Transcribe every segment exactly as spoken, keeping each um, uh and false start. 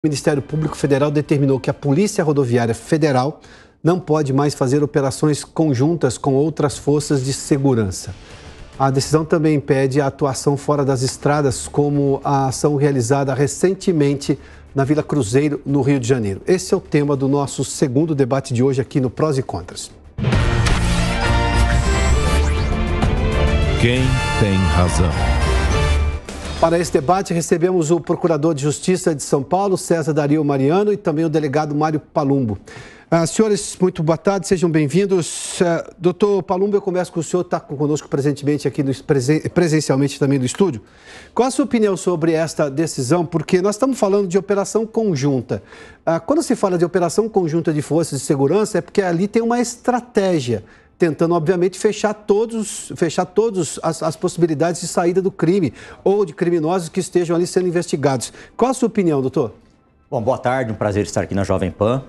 O Ministério Público Federal determinou que a Polícia Rodoviária Federal não pode mais fazer operações conjuntas com outras forças de segurança. A decisão também impede a atuação fora das estradas, como a ação realizada recentemente na Vila Cruzeiro, no Rio de Janeiro. Esse é o tema do nosso segundo debate de hoje aqui no Prós e Contras. Quem tem razão? Para esse debate, recebemos o Procurador de Justiça de São Paulo, César Dario Mariano, e também o delegado Mário Palumbo. Uh, senhores, muito boa tarde, sejam bem-vindos. Uh, doutor Palumbo, eu começo com o senhor, está conosco presentemente aqui, no, presen, presencialmente também do estúdio. Qual a sua opinião sobre esta decisão? Porque nós estamos falando de operação conjunta. Uh, quando se fala de operação conjunta de forças de segurança, é porque ali tem uma estratégia, tentando, obviamente, fechar todos, fechar todas as, as possibilidades de saída do crime ou de criminosos que estejam ali sendo investigados. Qual a sua opinião, doutor? Bom, boa tarde, um prazer estar aqui na Jovem Pan.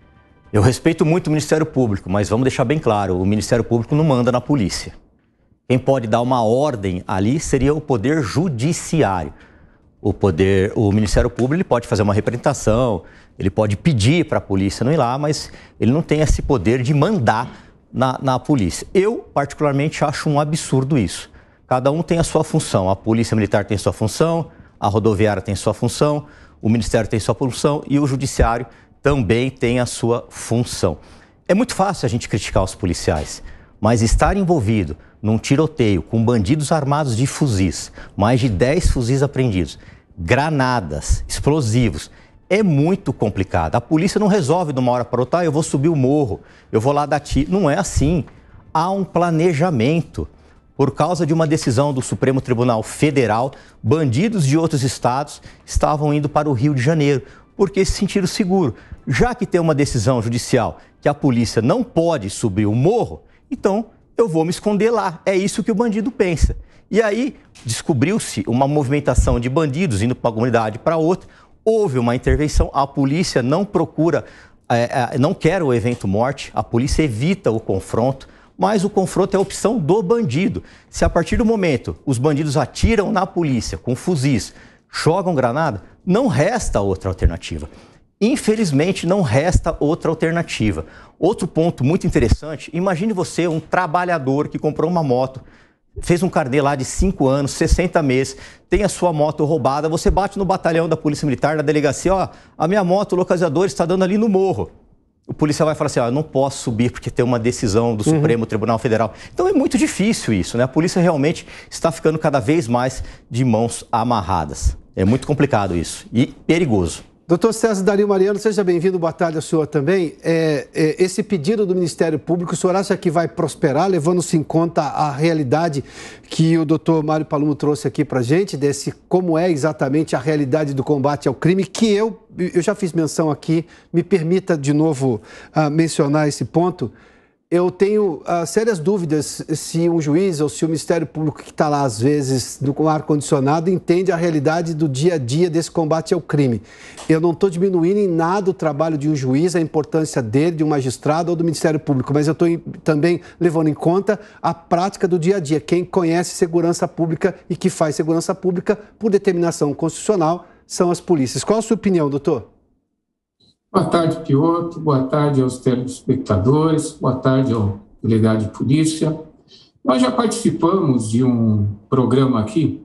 Eu respeito muito o Ministério Público, mas vamos deixar bem claro, o Ministério Público não manda na polícia. Quem pode dar uma ordem ali seria o Poder Judiciário. O, poder, o Ministério Público ele pode fazer uma representação, ele pode pedir para a polícia não ir lá, mas ele não tem esse poder de mandar Na, na polícia. Eu, particularmente, acho um absurdo isso. Cada um tem a sua função. A Polícia Militar tem sua função, a Rodoviária tem sua função, o Ministério tem sua função e o Judiciário também tem a sua função. É muito fácil a gente criticar os policiais, mas estar envolvido num tiroteio com bandidos armados de fuzis, mais de dez fuzis apreendidos, granadas, explosivos, é muito complicado. A polícia não resolve de uma hora para outra, ah, eu vou subir o morro, eu vou lá dar tiro. Não é assim. Há um planejamento. Por causa de uma decisão do Supremo Tribunal Federal, bandidos de outros estados estavam indo para o Rio de Janeiro, porque se sentiram seguros. Já que tem uma decisão judicial que a polícia não pode subir o morro, então eu vou me esconder lá. É isso que o bandido pensa. E aí descobriu-se uma movimentação de bandidos indo para uma comunidade para outra. Houve uma intervenção, a polícia não procura, é, é, não quer o evento morte, a polícia evita o confronto, mas o confronto é a opção do bandido. Se a partir do momento os bandidos atiram na polícia com fuzis, jogam granada, não resta outra alternativa. Infelizmente, não resta outra alternativa. Outro ponto muito interessante, imagine você, um trabalhador que comprou uma moto, fez um carnê lá de cinco anos, sessenta meses, tem a sua moto roubada, você bate no batalhão da Polícia Militar, na delegacia, ó, a minha moto, o localizador está dando ali no morro. O policial vai falar assim, ó, eu não posso subir porque tem uma decisão do Supremo uhum. Tribunal Federal. Então é muito difícil isso, né? A polícia realmente está ficando cada vez mais de mãos amarradas. É muito complicado isso e perigoso. Doutor César Dario Mariano, seja bem-vindo, boa tarde ao senhor também. É, é, esse pedido do Ministério Público, o senhor acha que vai prosperar, levando-se em conta a realidade que o doutor Mário Palumbo trouxe aqui para a gente, desse como é exatamente a realidade do combate ao crime, que eu, eu já fiz menção aqui, me permita de novo uh, mencionar esse ponto. Eu tenho uh, sérias dúvidas se um juiz ou se o Ministério Público que está lá, às vezes, no ar-condicionado, entende a realidade do dia a dia desse combate ao crime. Eu não estou diminuindo em nada o trabalho de um juiz, a importância dele, de um magistrado ou do Ministério Público, mas eu estou também levando em conta a prática do dia a dia. Quem conhece segurança pública e que faz segurança pública por determinação constitucional são as polícias. Qual a sua opinião, doutor? Boa tarde, Piotr. Boa tarde aos telespectadores. Boa tarde ao delegado de polícia. Nós já participamos de um programa aqui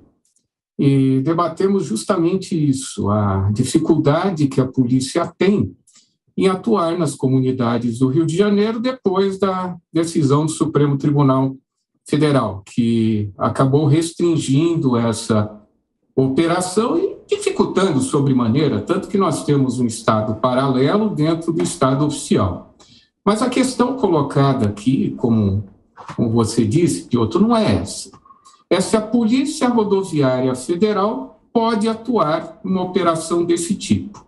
e debatemos justamente isso, a dificuldade que a polícia tem em atuar nas comunidades do Rio de Janeiro depois da decisão do Supremo Tribunal Federal, que acabou restringindo essa operação e dificultando sobremaneira, tanto que nós temos um Estado paralelo dentro do Estado oficial. Mas a questão colocada aqui, como, como você disse, Piotr, não é essa. É se a Polícia Rodoviária Federal pode atuar numa operação desse tipo.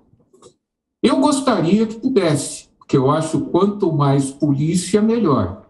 Eu gostaria que pudesse, porque eu acho quanto mais polícia, melhor.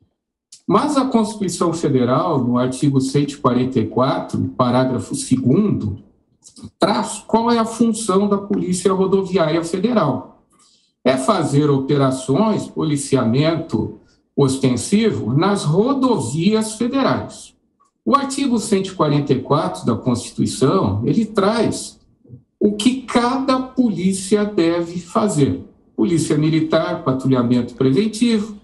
Mas a Constituição Federal, no artigo cento e quarenta e quatro, parágrafo segundo, traz qual é a função da Polícia Rodoviária Federal. É fazer operações, policiamento ostensivo nas rodovias federais. O artigo cento e quarenta e quatro da Constituição, ele traz o que cada polícia deve fazer. Polícia Militar, patrulhamento preventivo,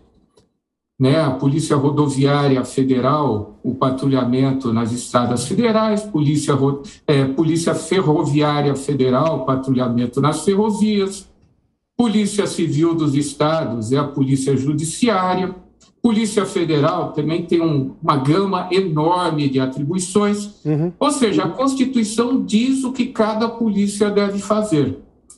né? A Polícia Rodoviária Federal, o patrulhamento nas estradas federais, Polícia, é, Polícia Ferroviária Federal, patrulhamento nas ferrovias, Polícia Civil dos Estados é a Polícia Judiciária, Polícia Federal também tem um, uma gama enorme de atribuições, uhum. Ou seja, a Constituição diz o que cada polícia deve fazer.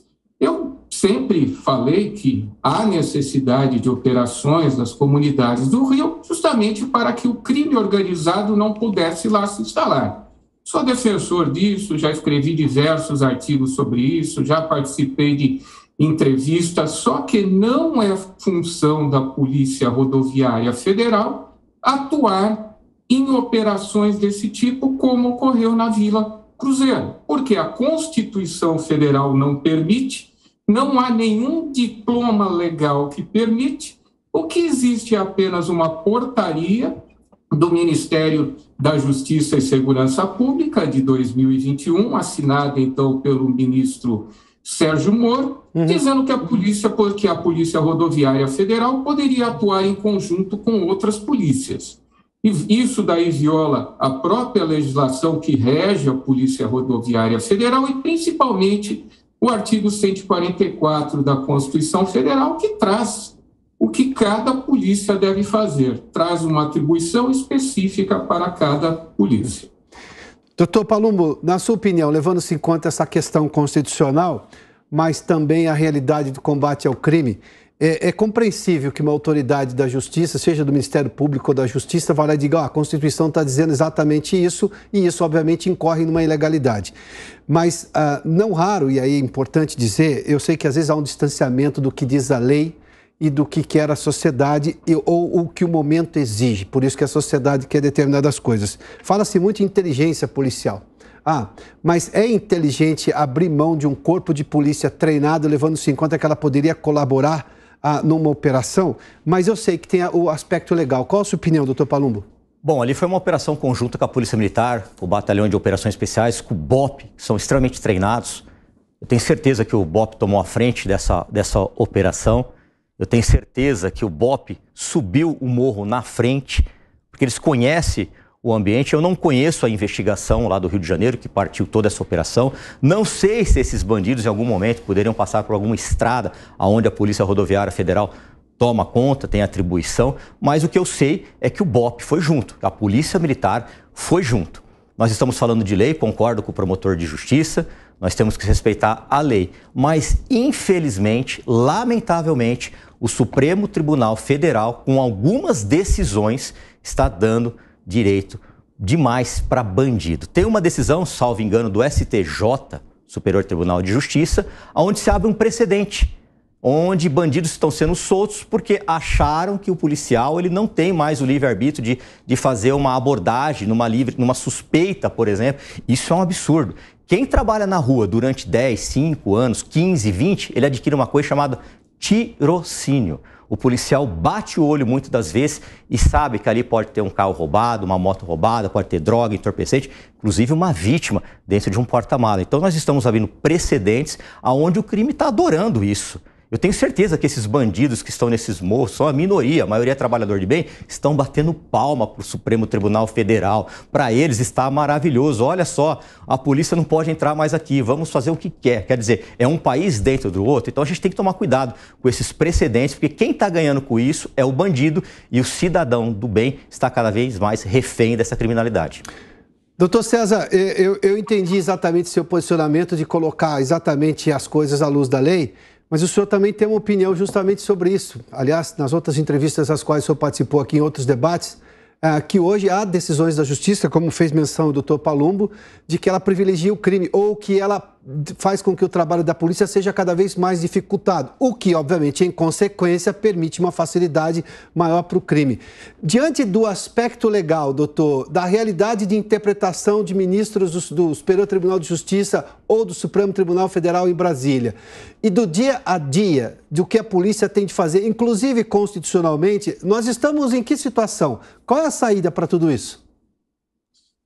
Eu sempre falei que há necessidade de operações nas comunidades do Rio justamente para que o crime organizado não pudesse lá se instalar. Sou defensor disso, já escrevi diversos artigos sobre isso, já participei de entrevistas, só que não é função da Polícia Rodoviária Federal atuar em operações desse tipo, como ocorreu na Vila Cruzeiro, porque a Constituição Federal não permite, não há nenhum diploma legal que permite, o que existe é apenas uma portaria do Ministério da Justiça e Segurança Pública de dois mil e vinte e um, assinada então pelo ministro Sérgio Moro, uhum. dizendo que a polícia, porque a Polícia Rodoviária Federal poderia atuar em conjunto com outras polícias. E isso daí viola a própria legislação que rege a Polícia Rodoviária Federal e principalmente o artigo cento e quarenta e quatro da Constituição Federal, que traz o que cada polícia deve fazer, traz uma atribuição específica para cada polícia. Doutor Palumbo, na sua opinião, levando-se em conta essa questão constitucional, mas também a realidade do combate ao crime, é, é compreensível que uma autoridade da Justiça, seja do Ministério Público ou da Justiça, vá lá e diga, oh, a Constituição está dizendo exatamente isso, e isso, obviamente, incorre numa ilegalidade. Mas, ah, não raro, e aí é importante dizer, eu sei que às vezes há um distanciamento do que diz a lei e do que quer a sociedade ou o que o momento exige. Por isso que a sociedade quer determinadas coisas. Fala-se muito em inteligência policial. Ah, mas é inteligente abrir mão de um corpo de polícia treinado, levando-se em conta que ela poderia colaborar ah, numa operação? Mas eu sei que tem o aspecto legal. Qual a sua opinião, doutor Palumbo? Bom, ali foi uma operação conjunta com a Polícia Militar, o Batalhão de Operações Especiais, com o B O P, que são extremamente treinados. Eu tenho certeza que o B O P tomou a frente dessa, dessa operação. Eu tenho certeza que o B O P subiu o morro na frente, porque eles conhecem o ambiente. Eu não conheço a investigação lá do Rio de Janeiro, que partiu toda essa operação. Não sei se esses bandidos, em algum momento, poderiam passar por alguma estrada onde a Polícia Rodoviária Federal toma conta, tem atribuição. Mas o que eu sei é que o B O P foi junto, a Polícia Militar foi junto. Nós estamos falando de lei, concordo com o promotor de justiça, nós temos que respeitar a lei. Mas, infelizmente, lamentavelmente, o Supremo Tribunal Federal, com algumas decisões, está dando direito demais para bandido. Tem uma decisão, salvo engano, do S T J, Superior Tribunal de Justiça, onde se abre um precedente, onde bandidos estão sendo soltos porque acharam que o policial ele não tem mais o livre-arbítrio de, de fazer uma abordagem numa, livre, numa suspeita, por exemplo. Isso é um absurdo. Quem trabalha na rua durante dez, cinco anos, quinze, vinte, ele adquire uma coisa chamada tirocínio. O policial bate o olho muitas das vezes e sabe que ali pode ter um carro roubado, uma moto roubada, pode ter droga, entorpecente, inclusive uma vítima dentro de um porta-mala. Então nós estamos abrindo precedentes onde o crime está adorando isso. Eu tenho certeza que esses bandidos que estão nesses morros, são a minoria, a maioria é trabalhador de bem, estão batendo palma para o Supremo Tribunal Federal. Para eles está maravilhoso. Olha só, a polícia não pode entrar mais aqui, vamos fazer o que quer. Quer dizer, é um país dentro do outro, então a gente tem que tomar cuidado com esses precedentes, porque quem está ganhando com isso é o bandido e o cidadão do bem está cada vez mais refém dessa criminalidade. Doutor César, eu, eu entendi exatamente seu posicionamento de colocar exatamente as coisas à luz da lei, mas o senhor também tem uma opinião justamente sobre isso. Aliás, nas outras entrevistas às quais o senhor participou aqui em outros debates, é, que hoje há decisões da Justiça, como fez menção o doutor Palumbo, de que ela privilegia o crime ou que ela faz com que o trabalho da polícia seja cada vez mais dificultado, o que, obviamente, em consequência, permite uma facilidade maior para o crime. Diante do aspecto legal, doutor, da realidade de interpretação de ministros do, do Superior Tribunal de Justiça ou do Supremo Tribunal Federal em Brasília, e do dia a dia, do que a polícia tem de fazer, inclusive constitucionalmente, nós estamos em que situação? Qual é a saída para tudo isso?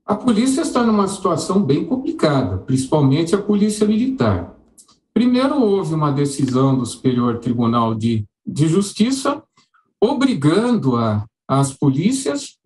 A polícia está numa situação bem complicada, principalmente a polícia militar. Primeiro, houve uma decisão do Superior Tribunal de, de Justiça obrigando a, as polícias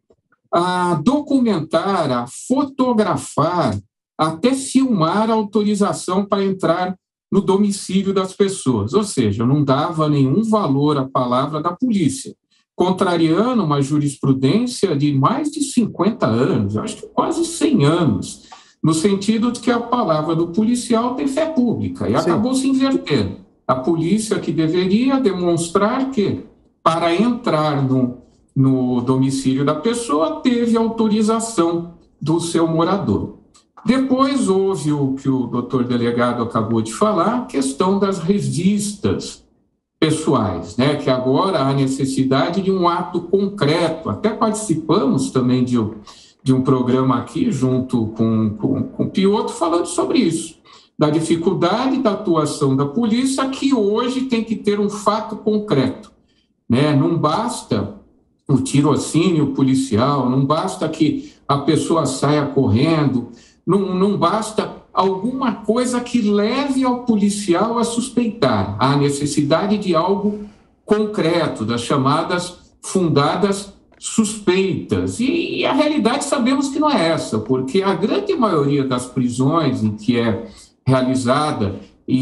a documentar, a fotografar, até filmar a autorização para entrar no domicílio das pessoas. Ou seja, não dava nenhum valor à palavra da polícia, contrariando uma jurisprudência de mais de cinquenta anos, acho que quase cem anos, no sentido de que a palavra do policial tem fé pública, e Sim. acabou se invertendo. A polícia que deveria demonstrar que, para entrar no, no domicílio da pessoa, teve autorização do seu morador. Depois houve o que o doutor delegado acabou de falar, a questão das revistas pessoais, né? Que agora há necessidade de um ato concreto. Até participamos também de, de um programa aqui, junto com, com, com o Piotr, falando sobre isso, da dificuldade da atuação da polícia, que hoje tem que ter um fato concreto, né? Não basta o tirocínio policial, não basta que a pessoa saia correndo, não, não basta alguma coisa que leve ao policial a suspeitar. Há necessidade de algo concreto, das chamadas fundadas suspeitas. E, e a realidade sabemos que não é essa, porque a grande maioria das prisões em que é realizada,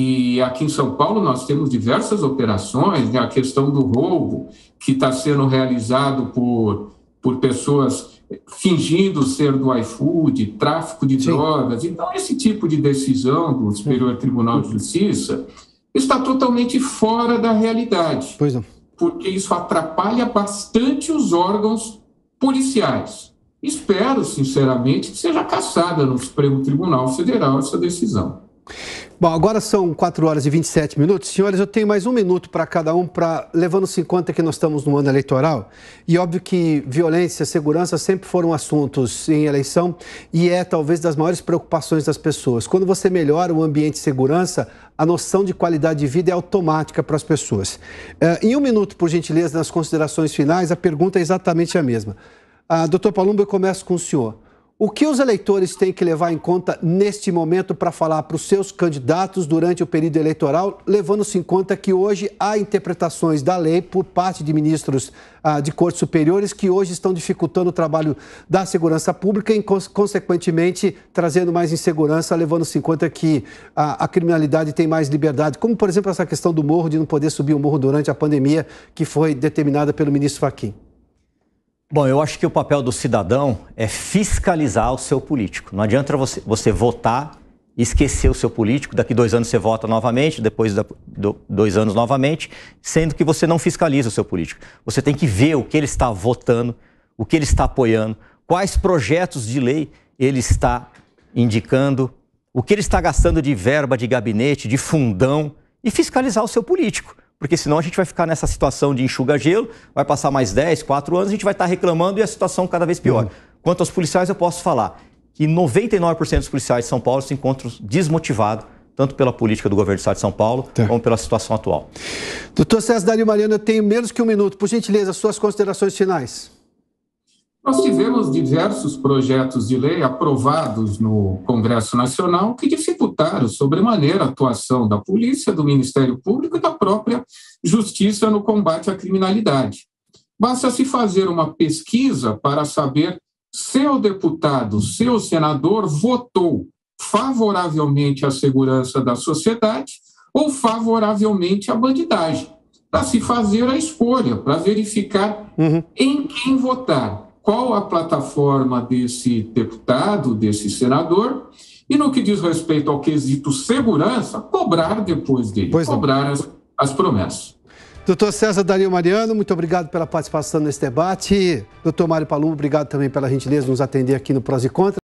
e aqui em São Paulo nós temos diversas operações, né? A questão do roubo, que está sendo realizado por, por pessoas fingindo ser do iFood, tráfico de Sim. drogas. Então, esse tipo de decisão do Superior Tribunal de Justiça está totalmente fora da realidade, pois não. Porque isso atrapalha bastante os órgãos policiais. Espero, sinceramente, que seja cassada no Supremo Tribunal Federal essa decisão. Bom, agora são quatro horas e vinte e sete minutos. Senhores, eu tenho mais um minuto para cada um, pra, levando-se em conta que nós estamos no ano eleitoral. E óbvio que violência, segurança sempre foram assuntos em eleição e é talvez das maiores preocupações das pessoas. Quando você melhora o ambiente de segurança, a noção de qualidade de vida é automática para as pessoas. Uh, em um minuto, por gentileza, nas considerações finais, a pergunta é exatamente a mesma. Uh, doutor Palumbo, eu começo com o senhor. O que os eleitores têm que levar em conta neste momento para falar para os seus candidatos durante o período eleitoral, levando-se em conta que hoje há interpretações da lei por parte de ministros ah, de cortes superiores que hoje estão dificultando o trabalho da segurança pública e, consequentemente, trazendo mais insegurança, levando-se em conta que a, a criminalidade tem mais liberdade, como, por exemplo, essa questão do morro, de não poder subir o morro durante a pandemia, que foi determinada pelo ministro Fachin. Bom, eu acho que o papel do cidadão é fiscalizar o seu político. Não adianta você, você votar e esquecer o seu político, daqui dois anos você vota novamente, depois de dois anos novamente, sendo que você não fiscaliza o seu político. Você tem que ver o que ele está votando, o que ele está apoiando, quais projetos de lei ele está indicando, o que ele está gastando de verba de gabinete, de fundão, e fiscalizar o seu político. Porque senão a gente vai ficar nessa situação de enxuga-gelo, vai passar mais dez, quatro anos, a gente vai estar reclamando e a situação cada vez pior. Uhum. Quanto aos policiais, eu posso falar que noventa e nove por cento dos policiais de São Paulo se encontram desmotivados, tanto pela política do governo do Estado de São Paulo, tá. como pela situação atual. Doutor César Dario Mariano, eu tenho menos que um minuto. Por gentileza, suas considerações finais. Nós tivemos diversos projetos de lei aprovados no Congresso Nacional que dificultaram sobremaneira a atuação da polícia, do Ministério Público e da própria Justiça no combate à criminalidade. Basta se fazer uma pesquisa para saber se o deputado, se o senador votou favoravelmente à segurança da sociedade ou favoravelmente à bandidagem, para se fazer a escolha, para verificar uhum. em quem votar. Qual a plataforma desse deputado, desse senador, e no que diz respeito ao quesito segurança, cobrar depois dele, pois cobrar as, as promessas. Doutor César Dario Mariano, muito obrigado pela participação nesse debate. Doutor Mário Palumbo, obrigado também pela gentileza de nos atender aqui no Prós e Contras.